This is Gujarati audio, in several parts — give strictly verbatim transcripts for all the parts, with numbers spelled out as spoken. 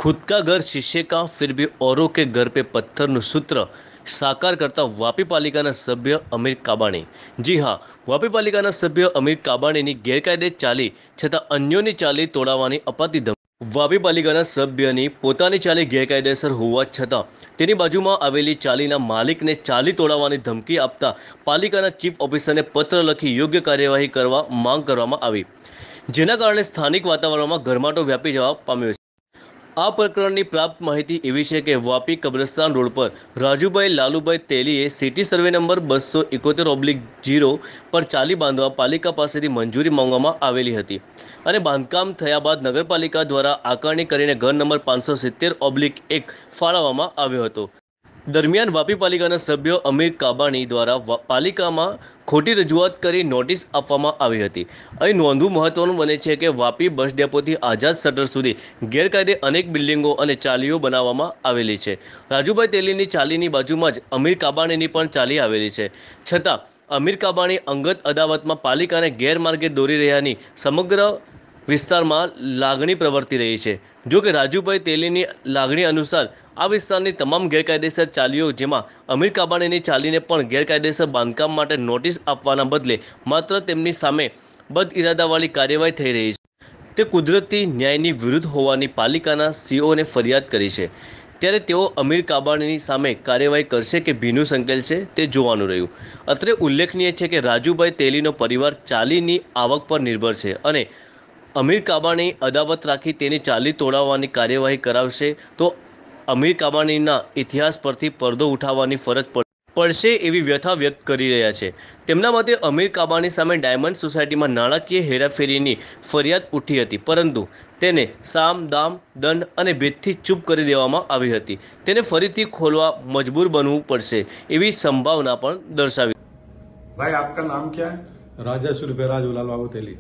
खुद का घर शीशे का फिर भी औरों के घर पे पत्थरનું સૂત્ર સાકાર કરતા વાપી પાલિકાના સભ્ય અમીર કાબાણી। જી હા, વાપી પાલિકાના સભ્ય અમીર કાબાણીની ગેરકાયદે ચાલી છતાં અન્યોની ચાલી તોડાવવાની અપાતી ધમકી। વાપી પાલિકાના સભ્યની પોતાની ચાલી ગેરકાયદેસર હોવા છતાં તેની બાજુમાં આવેલી ચાલીના માલિકને ચાલી તોડાવવાની ધમકી આપતા પાલિકાના ચીફ ઓફિસરને પત્ર લખી યોગ્ય કાર્યવાહી કરવા માંગ કરવામાં આવી, જેના કારણે સ્થાનિક વાતાવરણમાં ગરમાટો વ્યાપી જવા પામ્યો છે। આ પ્રકરણની પ્રાપ્ત માહિતી એવી છે કે વાપી કબ્રસ્તાન રોડ પર રાજુભાઈ લાલુભાઈ તેલીએ સિટી સર્વે નંબર બસો એકોતેર ઓબ્લિક જીરો પર ચાલી બાંધવા પાલિકા પાસેથી મંજૂરી માંગવામાં આવેલી હતી અને બાંધકામ થયા બાદ નગરપાલિકા દ્વારા આકારણી કરીને ઘર નંબર પાંચસો સિત્તેર ઓબ્લિક એક ફાળવવામાં આવ્યો હતો। દરમિયાન વાપી પાલિકાના સભ્ય અમીર કાબાણી દ્વારા પાલિકામાં ખોટી રજૂઆત કરી નોટિસ આપવામાં આવી હતી। અહીં નોંધવું મહત્વનું બને છે કે વાપી બસ ડેપોથી આઝાદ શટર સુધી ગેરકાયદે અનેક બિલ્ડિંગો અને ચાલીઓ બનાવવામાં આવેલી છે। રાજુભાઈ તેલીની ચાલીની બાજુમાં જ અમીર કાબાણીની પણ ચાલી આવેલી છે, છતાં અમીર કાબાણી અંગત અદાવતમાં પાલિકાને ગેરમાર્ગે દોરી રહ્યાની સમગ્ર વિસ્તારમાં લાગણી પ્રવર્તી રહી છે। જો કે રાજુભાઈ તેલીની લાગણી અનુસાર આ વિસ્તારની તમામ ગેરકાયદેસર ચાલીઓ, જેમાં અમીર કાબાણીની ચાલીને પણ ગેરકાયદેસર બાંધકામ માટે નોટિસ આપવાના બદલે માત્ર તેમની સામે બદઇરાદાવાળી કાર્યવાહી થઈ રહી છે, તે કુદરતી ન્યાયની વિરુદ્ધ હોવાની પાલિકાના સીઓને ફરિયાદ કરી છે। ત્યારે તેઓ અમીર કાબાણીની સામે કાર્યવાહી કરશે કે ભીનું સંકેલશે તે જોવાનું રહ્યું। અત્રે ઉલ્લેખનીય છે કે રાજુભાઈ તેલીનો પરિવાર ચાલીની આવક પર નિર્ભર છે અને અમીર કાબાણી અદાવત રાખી તેની ચાલી તોડાવવાની કાર્યવાહી કરાવશે તો અમીર કાબાણીના ઇતિહાસ પરથી પડદો ઉઠાવવાની ફરજ પડશે એવી વ્યથા વ્યક્ત કરી રહ્યા છે। તેમના મતે અમીર કાબાણી સામે ડાયમંડ સોસાયટીમાં નાણાકીય હેરાફેરીની ફરિયાદ ઉઠી હતી, પરંતુ તેને સામ દામ દંડ અને ભેદથી ચૂપ કરી દેવામાં આવી હતી। તેને ફરીથી ખોલવા મજબૂર બનવું પડશે એવી સંભાવના પણ દર્શાવી। भाई आपका नाम क्या है? राजा सूर्यराज उलाल बाबू तेली।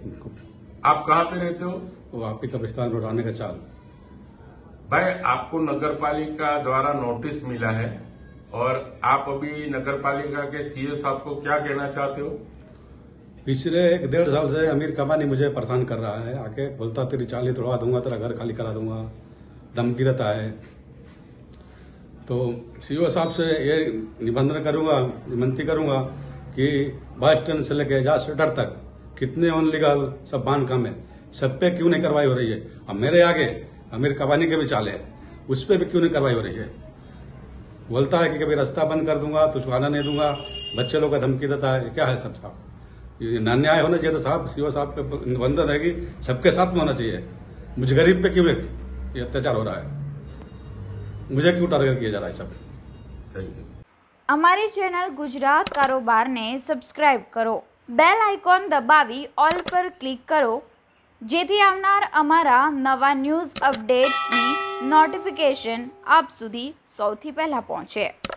आप कहाँ पे रहते हो? वापी कब्रिस्तान रोड आने का चाल। भाई आपको नगर पालिका द्वारा नोटिस मिला है और आप अभी नगर पालिका के सीओ साहब को क्या कहना चाहते हो? पिछले एक डेढ़ साल से अमीर काबानी मुझे परेशान कर रहा है। आके बोलता तेरी चाली तोड़वा दूंगा, तेरा घर खाली करा दूंगा, धमकी देता है। तो सीओ साहब से ये निबंधन करूंगा, विनती करूंगा कि बस स्टैंड से लेके जा शटर तक कितने अनलीगल सब बांधकाम है, सब पे क्यों नहीं कार्रवाई हो रही है? अब मेरे आगे अमीर काबानी के भी चाले है, उस पर भी क्यों नहीं कार्रवाई हो रही है? बोलता है कि कभी रास्ता बंद कर दूंगा, तुझको आना नहीं दूंगा, बच्चे लोग का धमकी देता है। क्या है सब साहब? ये न्याय होना चाहिए। तो साहब सीओ साहब का निबंधन है कि सबके साथ में होना चाहिए। मुझे गरीब पे क्यों ये अत्याचार हो रहा है? मुझे क्यों टारगेट किया जा रहा है सब? અમારી ચેનલ ગુજરાત કારોબારને સબસ્ક્રાઇબ કરો, બેલ આઇકોન દબાવી ઓલ પર ક્લિક કરો, જેથી આવનાર અમારા નવા ન્યૂઝ અપડેટ્સની નોટિફિકેશન આપ સુધી સૌથી પહેલાં પહોંચે।